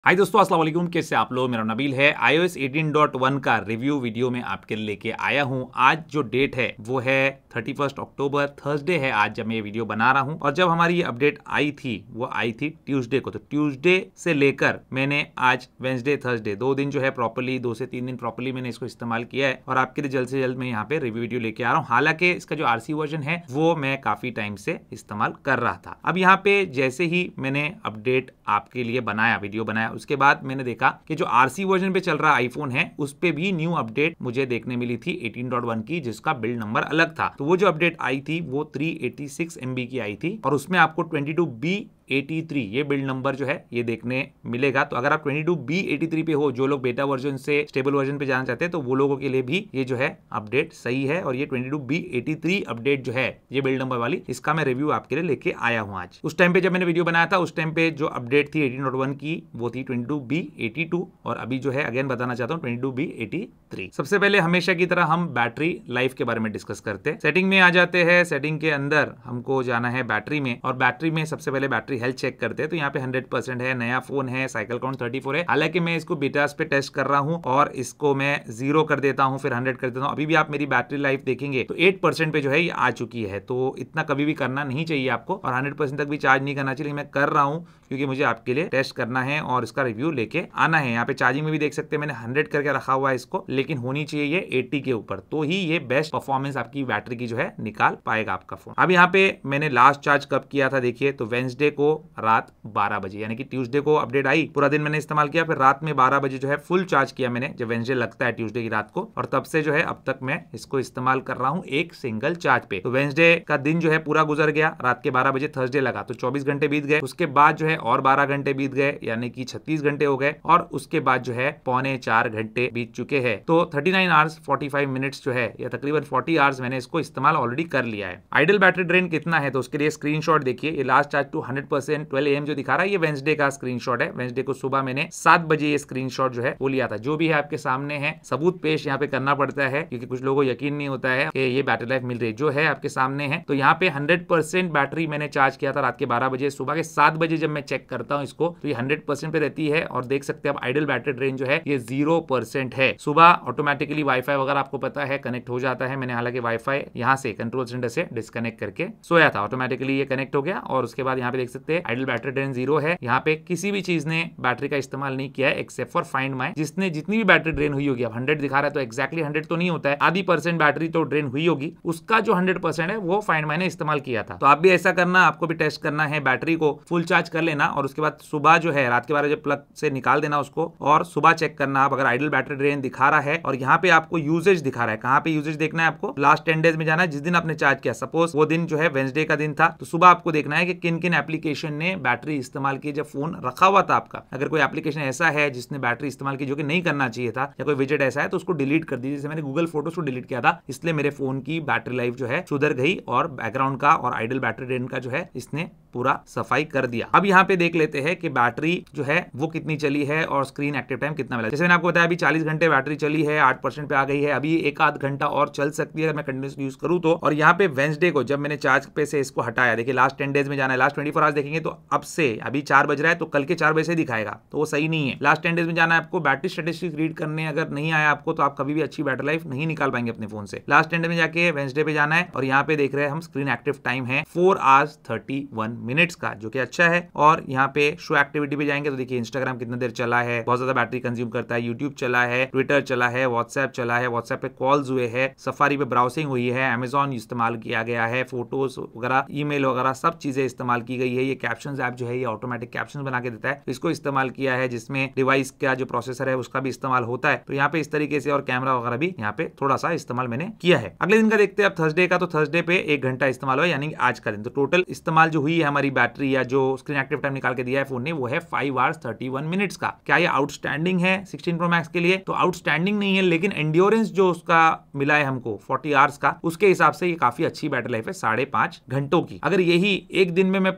हाय दोस्तों, अस्सलाम वालेकुम। कैसे आप लोग? मेरा नबील है। iOS 18.1 का रिव्यू वीडियो में आपके लिए लेके आया हूं। आज जो डेट है वो है 31 अक्टूबर, थर्सडे है आज जब मैं ये वीडियो बना रहा हूं। और जब हमारी ये अपडेट आई थी वो आई थी ट्यूसडे को। तो ट्यूसडे से लेकर मैंने आज वेंसडे, थर्सडे 2 दिन जो है प्रॉपर्ली 2 से 3 दिन प्रॉपर्ली मैंने इसको इस्तेमाल किया है और आपके लिए जल्द से जल्द मैं यहाँ पे रिव्यू वीडियो लेके आ रहा हूँ। हालांकि इसका जो RC वर्जन है वो मैं काफी टाइम से इस्तेमाल कर रहा था। अब यहाँ पे जैसे ही मैंने अपडेट आपके लिए बनाया, वीडियो बनाया, उसके बाद मैंने देखा कि जो RC वर्जन पे चल रहा आईफोन है उस पे भी न्यू अपडेट मुझे देखने मिली थी 18.1 की, जिसका बिल्ड नंबर अलग था। तो वो जो अपडेट आई थी वो 386 MB की आई थी और उसमें आपको 22B83 ये बिल्ड नंबर जो है ये देखने मिलेगा। तो अगर आप 22B83 पे हो, जो लोग बेटा वर्जन से स्टेबल वर्जन पे जाना चाहते हैं, तो वो लोगों के लिए भी ये जो है अपडेट सही है। और ये 22B83 अपडेट जो है ये बिल्ड नंबर वाली, इसका मैं रिव्यू आपके लिए लेके आया हूं आज। उस टाइम पे जब मैंने वीडियो बनाया था उस टाइम पे जो अपडेट थी 18.1 की वो थी 22B82 और अभी जो है अगेन बताना चाहता हूँ 22B83। सबसे पहले हमेशा की तरह हम बैटरी लाइफ के बारे में डिस्कस करते हैं। सेटिंग में आ जाते हैं। सेटिंग के अंदर हमको जाना है बैटरी में और बैटरी में सबसे पहले बैटरी हेल्थ चेक करते हैं। तो यहाँ पे 100% है, नया फोन है, साइकिल काउंट 34 है। हालांकि मैं इसको बीटास पे टेस्ट कर रहा हूँ और इसको मैं 0 कर देता हूँ फिर 100 कर देता हूँ। अभी भी आप मेरी बैटरी लाइफ देखेंगे तो 8% पे जो है ये आ चुकी है। तो इतना कभी भी करना नहीं चाहिए आपको और 100% तक भी चार्ज नहीं करना चाहिए। मैं कर रहा हूँ क्योंकि मुझे आपके लिए टेस्ट करना है और इसका रिव्यू लेके आना है। यहाँ पे चार्जिंग में भी देख सकते हैं मैंने 100 करके रखा हुआ है इसको, लेकिन होनी चाहिए ये 80 के ऊपर, तो ही ये बेस्ट परफॉर्मेंस आपकी बैटरी की जो है निकाल पाएगा आपका फोन। अब यहाँ पे मैंने लास्ट चार्ज कब किया था देखिए, तो वेंसडे को रात 12 बजे, यानी कि ट्यूसडे को अपडेट आई, पूरा दिन मैंने इस्तेमाल किया, फिर रात में 12 बजे जो है फुल चार्ज किया मैंने, जब वेंसडे लगता है ट्यूसडे की रात को, और तब से जो है अब तक मैं इसको इस्तेमाल कर रहा हूँ एक सिंगल चार्ज पे। तो वेंसडे का दिन जो है पूरा गुजर गया, रात के 12 बजे थर्सडे लगा तो 24 घंटे बीत गए। उसके बाद जो है और 12 घंटे बीत गए, यानी कि 36 घंटे हो गए और उसके बाद जो है 3.25 घंटे बीत चुके हैं। तो 39 आवर्स 45 मिनट्स जो है या तकरीबन 40 आवर्स मैंने इसको इस्तेमाल ऑलरेडी कर लिया है। आइडल बैटरी ड्रेन कितना है तो उसके लिए स्क्रीनशॉट देखिए। ये लास्ट चार्ज टू 100% 12 AM जो दिखा रहा है ये वेंसडे का स्क्रीनशॉट है। वेंसडे को सुबह मैंने 7 बजे ये स्क्रीनशॉट जो है वो लिया था। जो भी है आपके सामने है, सबूत पेश यहाँ पे करना पड़ता है क्योंकि कुछ लोगों को यकीन नहीं होता है कि ये बैटरी लाइफ मिल रही है। जो है आपके सामने है। तो यहाँ पे 100% बैटरी मैंने चार्ज किया था रात के 12 बजे। सुबह के 7 बजे जब मैं चेक करता हूँ इसको तो ये 100% पे रहती है और देख सकते हैं आप आइडल बैटरी ड्रेन जो है ये 0% है। सुबह ऑटोमेटिकली वाईफाई वगैरह आपको पता है कनेक्ट हो जाता है। मैंने हालांकि वाईफाई यहाँ से कंट्रोल सेंटर से डिस्कनेक्ट करके सोया था, ऑटोमेटिकली ये कनेक्ट हो गया और उसके बाद यहाँ पे देख सकते हैं आइडल बैटरी ड्रेन 0 है। यहाँ पे किसी भी चीज ने बैटरी का इस्तेमाल नहीं किया है एक्सेप्ट फॉर फाइंड माई, जिसने जितनी भी बैटरी ड्रेन हुई होगी। अब 100 दिखा रहा है तो एक्जैक्टली 100 तो नहीं होता है, आधी % बैटरी तो ड्रेन हुई होगी, उसका जो 100% है वो फाइंड माई ने इस्तेमाल किया था। तो आप भी ऐसा करना, आपको भी टेस्ट करना है, बैटरी को फुल चार्ज कर लेना और उसके बाद सुबह जो है रात के 12 बजे प्लग से निकाल देना उसको और सुबह चेक करना आप अगर आइडल बैटरी ड्रेन दिखा रहा है। और यहाँ पे आपको यूजेज दिखा रहा है, कहाँ पे यूजेज देखना है आपको, लास्ट 10 डेज में जाना है जिस दिन आपने चार्ज किया। सपोज वो दिन जो है वेंसडे का दिन था तो सुबह आपको देखना है कि किन किन एप्लीकेशन ने बैटरी इस्तेमाल की जब फोन रखा हुआ था आपका। अगर कोई एप्लीकेशन ऐसा है जिसने बैटरी इस्तेमाल की जो कि नहीं करना चाहिए था या कोई विजेट ऐसा है तो उसको डिलीट कर दीजिए। जैसे मैंने गूगल फोटोज को डिलीट किया था, इसलिए मेरे फोन की बैटरी लाइफ जो है सुधर गई और बैकग्राउंड का और आइडल बैटरी ड्रेन का जो है इसने पूरा सफाई कर दिया। अब यहाँ पे देख लेते हैं कि बैटरी जो है वो कितनी चली है और स्क्रीन एक्टिव टाइम कितना मिला। जैसे मैंने आपको बताया अभी 40 घंटे बैटरी चली है, 8% पे आ गई है। अभी एक आध घंटा और चल सकती है अगर मैं कंटिन्यूसली यूज करूँ तो। और यहाँ पे वेंसडे को जब मैंने चार्ज पे से इसको हटाया, देखिए लास्ट 10 डेज में जाना है, लास्ट 24 आवर्स देखेंगे तो अब से अभी 4 बज रहा है तो कल के 4 बजे से दिखाएगा, तो वो सही नहीं है। लास्ट 10 डेज में जाना है आपको, बैटरी स्टैटिस्टिक्स रीड करने अगर नहीं आया आपको तो आप कभी भी अच्छी बैटरी लाइफ नहीं निकाल पाएंगे अपने फोन से। लास्ट 10 डेज में जाके वेंसडे पे जाना है और यहाँ पे देख रहे हैं हम स्क्रीन एक्टिव टाइम है 4 आवर्स 31 मिनट्स का, जो कि अच्छा है। और यहाँ पे शो एक्टिविटी पे जाएंगे तो देखिए इंस्टाग्राम कितना देर चला है, बहुत ज्यादा बैटरी कंज्यूम करता है, यूट्यूब चला है, ट्विटर चला है, व्हाट्सएप चला है, व्हाट्सएप पे कॉल्स हुए हैं, सफारी पे ब्राउजिंग हुई है, अमेजॉन इस्तेमाल किया गया है, फोटोज वगैरह, ईमेल वगैरह सब चीजें इस्तेमाल की गई है। ये कैप्शंस ऐप जो है ये ऑटोमेटिक कैप्शंस बना के देता है, इसको इस्तेमाल किया है, जिसमें डिवाइस का जो प्रोसेसर है उसका भी इस्तेमाल होता है। तो यहाँ पे इस तरीके से और कैमरा वगैरह भी यहाँ पे थोड़ा सा इस्तेमाल मैंने किया है। अगले दिन का देखते हैं अब थर्सडे का। तो थर्सडे पे 1 घंटा इस्तेमाल हुआ, यानी आज का दिन। तो टोटल इस्तेमाल जो हुई है हमारी बैटरी या जो स्क्रीन एक्टिव टाइम निकाल के दिया है फोन ने वो है 5 आवर्स 31 मिनट्स का। क्या ये आउटस्टैंडिंग है 16 Pro Max के लिए? तो आउटस्टैंडिंग नहीं है, लेकिन एंड्योरेंस जो उसका मिला है हमको 40 आवर्स का, उसके हिसाब से ये काफी अच्छी बैटरी लाइफ है 5.5 घंटों की। अगर यही एक दिन में मैं पूरा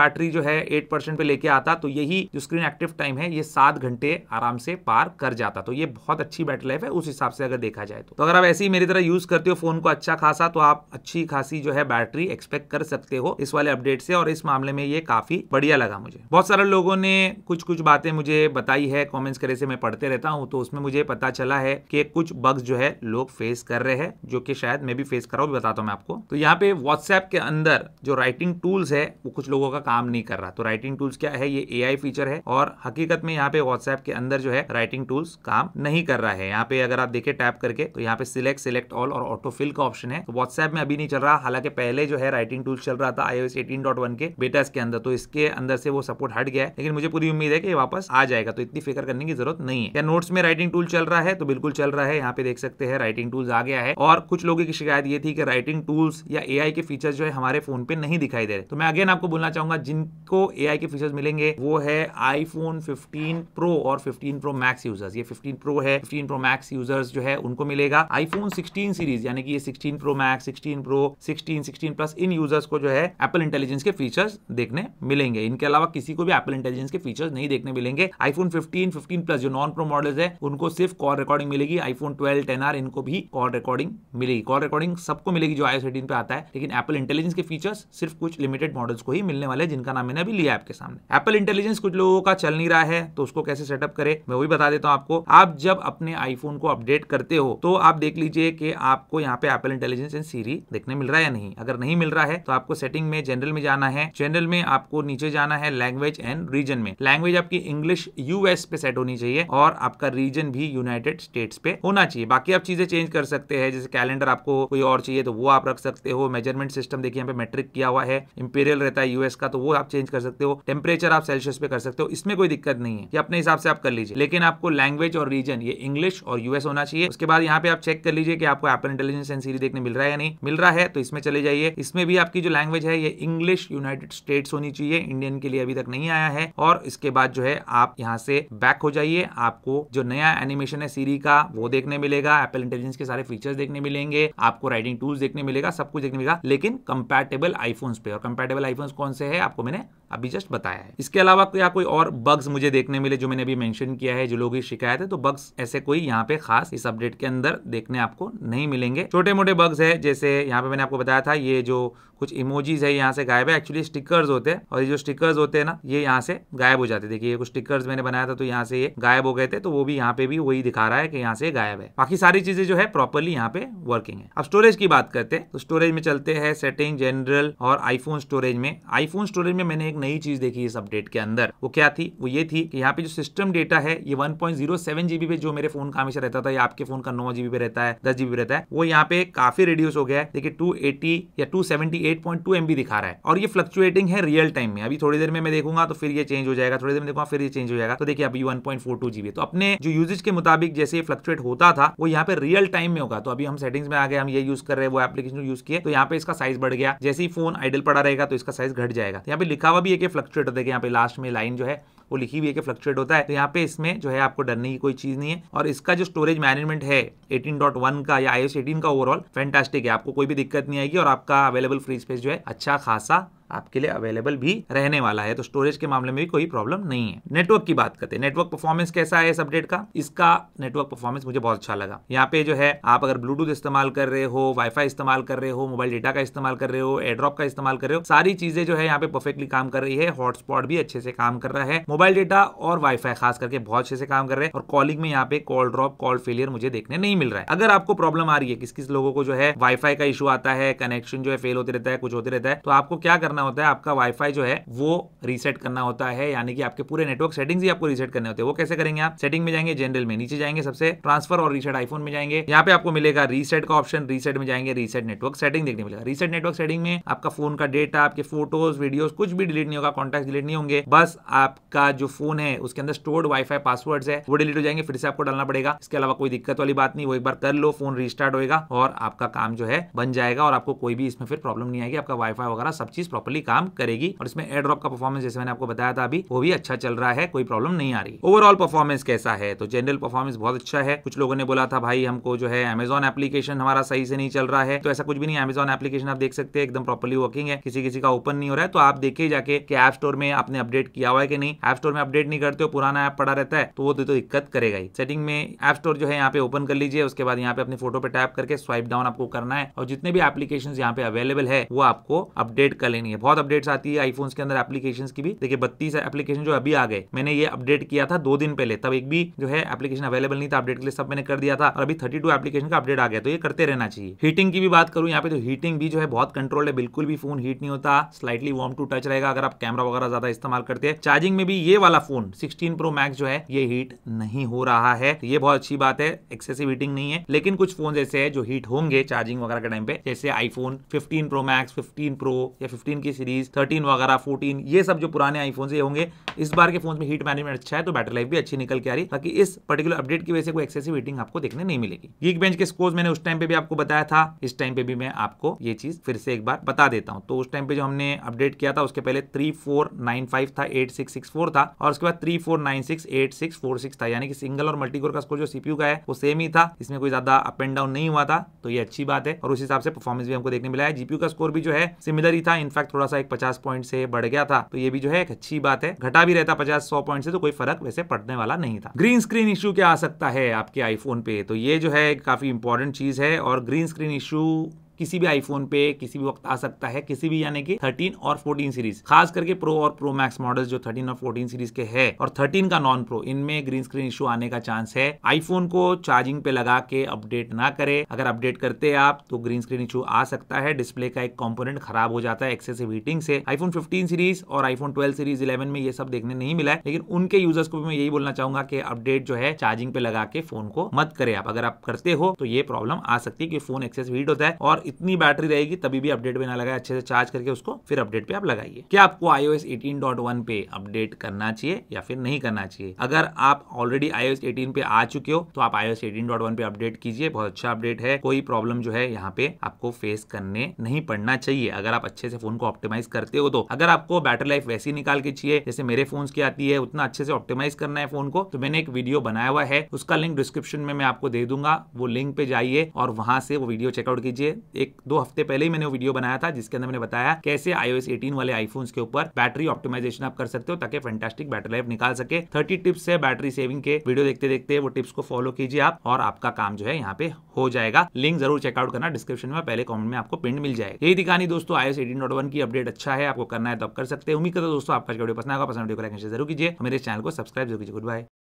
बैटरी जो है 8% पे लेके आता तो यही जो स्क्रीन एक्टिव टाइम है ये 7 घंटे आराम से पार कर जाता। तो ये बहुत अच्छी बैटरी लाइफ है उस हिसाब से अगर देखा जाए तो अगर आप ऐसे ही मेरी तरह यूज करते हो फोन को अच्छा खासा तो आप अच्छी खासी जो है बैटरी एक्सपेक्ट कर सकते हो इस वाले अपडेट से। और इस मामले में ये काफी बढ़िया लगा मुझे। बहुत सारे लोगों ने कुछ कुछ बातें मुझे बताई है कमेंट्स करे से मैं पढ़ते रहता हूं, तो उसमें मुझे पता चला है कि कुछ बग्स जो है लोग फेस कर रहे हैं, जो कि शायद मैं भी फेस कर रहा हूं, बताता हूं मैं आपको। तो यहाँ पे व्हाट्सएप के अंदर जो राइटिंग टूल्स है वो कुछ लोगों का काम नहीं कर रहा। तो राइटिंग टूल्स क्या है, ये एआई फीचर है और हकीकत में यहाँ पे व्हाट्सएप के अंदर जो है राइटिंग टूल्स काम नहीं कर रहा है। यहाँ पे अगर आप देखें टैप करके तो यहाँ पे सिलेक्ट ऑल और ऑटो फिल का ऑप्शन है। तो व्हाट्सएप में अभी नहीं चल रहा, हालांकि पहले जो है राइटिंग टूल्स चल रहा था iOS 18.1 के बेटास के अंदर, तो इसके अंदर से वो सपोर्ट हट गया है, लेकिन मुझे पूरी उम्मीद है कि वापस आ जाएगा, तो इतनी फिक्र करने की जरूरत नहीं है। या नोट्स में राइटिंग टूल चल रहा है, तो बिल्कुल चल रहा है। यहाँ पे देख सकते हैं राइटिंग टूल्स आ गया है। और कुछ लोगों की शिकायत ये थी कि राइटिंग टूल्स या एआई के फीचर्स जो है हमारे फोन पे नहीं दिखाई दे रहे। तो मैं अगेन आपको बोलना चाहूंगा जिनको एआई के फीचर्स मिलेंगे वो है आईफोन 15 प्रो और 15 प्रो मैक्स यूजर्स। ये 15 प्रो है, 15 प्रो मैक्स यूजर्स जो है उनको मिलेगा। आईफोन 16 सीरीज यानी कि ये 16 प्रो मैक्स, 16 प्रो, 16 प्लस, इन यूजर्स को जो है एप्पल इंटेलिजेंस के फीचर्स देखने मिलेंगे। इनके अलावा किसी को भी एप्पल इंटेलिजेंस के फीचर्स नहीं देखने मिलेंगे। आईफोन 15 प्लस जो नॉन प्रो मॉडल्स है उनको सिर्फ कॉल रिकॉर्डिंग मिलेगी। आईफोन 12 10R इनको भी कॉल रिकॉर्डिंग मिलेगी। कॉल रिकॉर्डिंग सबको मिलेगी जो iOS 18 पे आता है, लेकिन एप्पल इंटेलिजेंस के फीचर्स सिर्फ कुछ लिमिटेड मॉडल्स को ही मिलने वाले हैं, जिनका नाम मैंने अभी लिया आपके सामने। एप्पल इंटेलिजेंस कुछ लोगों का चल नहीं रहा है, तो उसको कैसे सेटअप करें मैं वही बता देता हूं आपको। आप जब अपने आईफोन को अपडेट करते हो तो आप देख लीजिए कि आपको यहाँ पे एप्पल इंटेलिजेंस एंड सीरी देखने मिल रहा है या नहीं। अगर नहीं मिल रहा है तो आपको सेटिंग में जनरल में जाना है। जनरल में आपको नीचे जाना है लैंग्वेज एंड रीजन में। लैंग्वेज आपकी इंग्लिश यूएस पे सेट होनी चाहिए और आपका रीजन भी यूनाइटेड स्टेट्स पे होना चाहिए। बाकी आप चीजें चेंज कर सकते हैं, जैसे कैलेंडर आपको कोई और चाहिए तो वो आप रख सकते हो। मेजरमेंट सिस्टम देखिए यहाँ पे मेट्रिक किया हुआ है, इंपीरियल रहता है यूएस का, तो वो आप चेंज कर सकते हो। टेम्परेचर आप सेल्सियस पे कर सकते हो, इसमें कोई दिक्कत नहीं है, ये अपने हिसाब से आप कर लीजिए। लेकिन आपको लैंग्वेज और रीजन ये इंग्लिश और यूएस होना चाहिए। उसके बाद यहाँ पे आप चेक कर लीजिए कि आपको एप्पल इंटेलिजेंस एंड सीरी देखने मिल रहा है या नहीं। मिल रहा है तो इसमें चले जाइए। इसमें भी आपकी जो लैंग्वेज है ये इंग्लिश यूनाइटेड स्टेट्स होनी चाहिए, इंडियन के लिए अभी तक नहीं आया है। और इसके बाद जो है आप यहाँ से बैक हो जाइए। आपको जो नया एनिमेशन है सीरी का वो देखने मिलेगा, एप्पल इंटेलिजेंस के सारे फीचर्स देखने मिलेंगे, आपको राइटिंग टूल्स देखने मिलेगा, सब कुछ देखने मिलेगा, लेकिन कंपैटिबल आईफोन्स पे। और कंपैटिबल आईफोन्स कौन से हैं आपको मैंने अभी जस्ट बताया है। इसके अलावा क्या कोई और बग्स मुझे देखने मिले जो मैंने अभी मेंशन किया है, जो लोगों की शिकायत है, तो बग्स ऐसे कोई यहाँ पे खास इस अपडेट के अंदर देखने आपको नहीं मिलेंगे। छोटे मोटे बग्स है, जैसे यहाँ पे मैंने आपको बताया था ये जो कुछ इमोजीज है यहाँ से गायब है। एक्चुअली स्टिकर्स होते हैं और ये जो स्टिकर्स होते हैं ना ये यहाँ से गायब हो जाते हैं। देखिए ये कुछ स्टिकर्स मैंने बनाया था तो यहाँ से ये गायब हो गए थे, तो वो भी यहाँ पे भी वही दिखा रहा है कि यहाँ से गायब है। बाकी सारी चीजें जो है प्रॉपर्ली यहाँ पे वर्किंग है। अब स्टोरेज की बात करते हैं तो स्टोरेज में चलते हैं, सेटिंग, जनरल और आईफोन स्टोरेज में। आईफोन स्टोरेज में मैंने एक नई चीज देखी इस अपडेट के अंदर। वो क्या थी? वो ये थी कि यहाँ पे जो सिस्टम डेटा है ये 1.07 GB पे जो मेरे फोन का हमेशा रहता था या आपके फोन का 9 GB पे रहता है, 10 GB पे रहता है, वो यहाँ पे काफी रिड्यूस हो गया है। देखिए 280 या 278.2 MB दिखा रहा है और ये फ्लक्चुएटिंग है रियल टाइम में। अभी थोड़ी देर में मैं देखूंगा तो फिर ये चेंज हो जाएगा, थोड़ी देर में देखूंगा फिर ये चेंज हो जाएगा। तो देखिए अभी 1.42 GB। तो अपने जो यूजेज के मुताबिक जैसे ये फ्लक्चुएट होता था वो यहाँ पे रियल टाइम में होगा। तो अभी हम सेटिंग्स में आ गए, हम ये यूज कर रहे हैं, वो एप्लीकेशन यूज किए, तो यहाँ पे इसका साइज बढ़ गया। जैसे ही फोन आइडल पड़ा रहेगा तो इसका साइज घट जाएगा। यहाँ पे लिखा हुआ भी है कि फ्लक्चुएट होता है, यहाँ पे लास्ट में लाइन जो है वो लिखी हुई है कि फ्लक्चुएट होता है। तो यहाँ पे इसमें जो है आपको डरने की कोई चीज नहीं है। और इसका जो स्टोरेज मैनेजमेंट है 18.1 का या iOS 18 का ओवरऑल फैंटास्टिक है, आपको कोई भी दिक्कत नहीं आएगी और आपका अवेलेबल फ्री स्पेस जो है अच्छा खासा आपके लिए अवेलेबल भी रहने वाला है। तो स्टोरेज के मामले में भी कोई प्रॉब्लम नहीं है। नेटवर्क की बात करते हैं, नेटवर्क परफॉर्मेंस कैसा है इस अपडेट का? इसका नेटवर्क परफॉर्मेंस मुझे बहुत अच्छा लगा। यहाँ पे जो है आप अगर ब्लूटूथ इस्तेमाल कर रहे हो, वाईफाई इस्तेमाल कर रहे हो, मोबाइल डेटा का इस्तेमाल कर रहे हो, एयरड्रॉप का इस्तेमाल कर रहे हो, सारी चीजें जो है यहाँ पे परफेक्टली काम कर रही है। हॉटस्पॉट भी अच्छे से काम कर रहा है, मोबाइल डेटा और वाईफाई खास करके बहुत अच्छे से काम कर रहे हैं। और कॉलिंग में यहाँ पे कॉल ड्रॉप, कॉल फेलियर मुझे देखने नहीं मिल रहा है। अगर आपको प्रॉब्लम आ रही है, किस किस लोगों को जो है वाईफाई का इशू आता है, कनेक्शन जो है फेल होते रहता है, कुछ होते रहता है, तो आपको क्या करना होता है, आपका वाईफाई जो है वो रीसेट करना होता है, यानी कि आपके पूरे नेटवर्क सेटिंग्स ही आपको रीसेट करने होते हैं। वो कैसे करेंगे? आप सेटिंग में जाएंगे, जनरल में नीचे जाएंगे, सबसे ट्रांसफर और रीसेट आईफोन में जाएंगे, यहाँ पे आपको मिलेगा रीसेट का ऑप्शन। रीसेट में जाएंगे, रीसेट नेटवर्क सेटिंग देखने मिलेगा। रीसेट नेटवर्क सेटिंग में आपका फोन का डेटा, आपके फोटोज, वीडियोस कुछ भी डिलीट नहीं होगा, कॉन्टैक्ट डिलीट नहीं होंगे, बस आपका जो फोन है उसके अंदर स्टोर्ड वाईफाई पासवर्ड्स है वो डिलीट हो जाएंगे, फिर से आपको डालना पड़ेगा। इसके अलावा कोई दिक्कत वाली बात नहीं, वो एक बार कर लो, फोन रीस्टार्ट होएगा और आपका काम जो है बन जाएगा और आपको कोई भी इसमें फिर प्रॉब्लम नहीं आएगी, आपका वाईफाई वगैरह सब चीज प्रॉपर्ली प्रॉपर्ली काम करेगी। और इसमें एयर ड्रॉप का परफॉर्मेंस जैसे मैंने आपको बताया था अभी, वो भी अच्छा चल रहा है, कोई प्रॉब्लम नहीं आ रही। ओवरऑल परफॉर्मेंस कैसा है, तो जनरल परफॉर्मेंस बहुत अच्छा है। कुछ लोगों ने बोला था भाई हमको जो है अमेजॉन एप्लीकेशन हमारा सही से नहीं चल रहा है, तो ऐसा कुछ भी नहीं है। अमेजॉन एप्लीकेशन आप देख सकते हैं एकदम प्रॉपर्ली वर्किंग है, किसी का ओपन नहीं हो रहा है। तो आप देखिए जाके कि ऐप स्टोर में आपने अपडेट किया हुआ है कि नहीं। ऐप स्टोर में अपडेट नहीं करते हो, पुराना ऐप पड़ा रहता है, तो वो तो दिक्कत करेगा ही। सेटिंग में ऐप स्टोर जो है यहाँ पे ओपन कर लीजिए, उसके बाद यहाँ पे अपनी फोटो पे टैप करके स्वाइप डाउन आपको करना है और जितने भी एप्लीकेशंस यहाँ पे अवेलेबल है वो आपको अपडेट कर लेनी है। बहुत अपडेट्स आती है आईफोन्स के अंदर एप्लीकेशंस की भी। देखिए 32 एप्लीकेशन जो अभी आ गए, मैंने ये अपडेट किया था 2 दिन पहले, तब एक भी जो है एप्लीकेशन अवेलेबल नहीं था अपडेट के लिए, सब मैंने कर दिया था और अभी 32 एप्लीकेशन का अपडेट आ गया, तो ये करते रहना चाहिए। हीटिंग की भी बात करूं यहाँ पे, तो हीटिंग भी जो है बहुत कंट्रोल है, बिल्कुल भी फोन हीट नहीं होता, स्लाइटली वार्म टू टच रहेगा अगर आप कैमरा वगैरह ज्यादा इस्तेमाल करते हैं। चार्जिंग में भी ये वाला फोन 16 प्रो मैक्स जो है ये हीट नहीं हो रहा है, ये बहुत अच्छी बात है, एक्सेसिव हीटिंग नहीं है। लेकिन कुछ फोन ऐसे है जो हीट होंगे चार्जिंग वगैरह के टाइम पे, जैसे आईफोन 15 प्रो मैक्स, 15 प्रो या 15 की सीरीज, 13 वगैरह, 14, ये सब जो पुराने आईफोन से होंगे। इस बार के फोन में हीट मैनेजमेंट अच्छा है, तो बैटरी लाइफ भी अच्छी निकल के आ रही, बाकी इस पर्टिकुलर अपडेट की वजह से कोई एक्सेसिव हीटिंग आपको देखने नहीं मिलेगी। Geekbench के स्कोर्स मैंने उस टाइम पे भी आपको बताया था, इस टाइम पे भी मैं आपको ये चीज फिर से एक बार बता देता हूं। तो उस टाइम पे जो हमने अपडेट किया था उसके पहले 3495 था, 8664 था और उसके बाद 3496 8646 था, यानी कि सिंगल और मल्टीकोर का स्कोर जो सीपीयू का है वो सेम ही था, इसमें कोई ज्यादा अप एंड डाउन नहीं हुआ था, तो ये अच्छी बात है। और उस हिसाब से परफॉर्मेंस भी हमको देखने मिला है। जीपीयू का स्कोर भी जो है सिमिलर ही था, इनफैक्ट थोड़ा सा एक 50 पॉइंट से बढ़ गया था, तो ये भी जो है एक अच्छी बात है। घटा भी रहता 50-100 पॉइंट से तो कोई फर्क वैसे पड़ने वाला नहीं था। ग्रीन स्क्रीन इश्यू क्या आ सकता है आपके आईफोन पे, तो ये जो है काफी इंपॉर्टेंट चीज है। और ग्रीन स्क्रीन इश्यू किसी भी आईफोन पे किसी भी वक्त आ सकता है, किसी भी यानी कि 13 और 14 सीरीज, खास करके प्रो और प्रो मैक्स मॉडल्स जो 13 और 14 सीरीज के है और 13 का नॉन प्रो, इनमें ग्रीन स्क्रीन इशू आने का चांस है। आईफोन को चार्जिंग पे लगा के अपडेट ना करें, अगर अपडेट करते हैं आप तो ग्रीन स्क्रीन इशू आ सकता है। डिस्प्ले का एक कंपोनेंट खराब हो जाता है एक्सेसिव हीटिंग से। आईफोन 15 सीरीज और आईफोन 12 सीरीज 11 में ये सब देखने नहीं मिला है, लेकिन उनके यूजर्स को भी मैं यही बोलना चाहूंगा कि अपडेट जो है चार्जिंग पे लगा के फोन को मत करें आप। अगर आप करते हो तो ये प्रॉब्लम आ सकती है कि फोन एक्सेसिव हीट होता है और इतनी बैटरी रहेगी तभी भी अपडेट पे ना लगाए, अच्छे से चार्ज करके उसको फिर अपडेट पे आप लगाइए। क्या आपको iOS 18.1 पे अपडेट करना चाहिए या फिर नहीं करना चाहिए? अगर आप ऑलरेडी iOS 18 पे आ चुके हो तो आप iOS 18.1 पे अपडेट कीजिए, बहुत अच्छा अपडेट है, कोई प्रॉब्लम जो है यहाँ पे आपको फेस करने नहीं पड़ना चाहिए अगर आप अच्छे से फोन को ऑप्टिमाइज करते हो। तो अगर आपको बैटरी लाइफ वैसी निकाल के चाहिए जैसे मेरे फोन की आती है, उतना अच्छे से ऑप्टिमाइज करना है फोन को, तो मैंने एक वीडियो बनाया हुआ है, उसका लिंक डिस्क्रिप्शन में मैं आपको दे दूंगा, वो लिंक पे जाइए और वहां से वो वीडियो चेकआउट कीजिए। 1-2 हफ्ते पहले ही मैंने वो वीडियो बनाया था जिसके अंदर मैंने बताया कैसे iOS 18 वाले आईफोन्स के ऊपर बैटरी ऑप्टिमाइजेशन आप कर सकते हो ताकि फैंटास्टिक बैटरी लाइफ निकाल सके। 30 टिप्स है बैटरी सेविंग के, वीडियो देखते देखते वो टिप्स को फॉलो कीजिए आप और आपका काम जो है यहाँ पे हो जाएगा। लिंक जरूर चेकआउट करना, डिस्क्रिप्शन में पहले कमेंट में आपको पिन मिल जाएगा। यही थी कहानी दोस्तों, iOS 18.1 की अपडेट अच्छा है, आपको करना है तो आप कर सकते हैं। उम्मीद करता हूं दोस्तों आपका वीडियो पसंद आएगा, पसंद वीडियो को लाइक शेयर जरूर कीजिए, मेरे चैनल को सब्सक्राइब जरूर कीजिए। Good bye.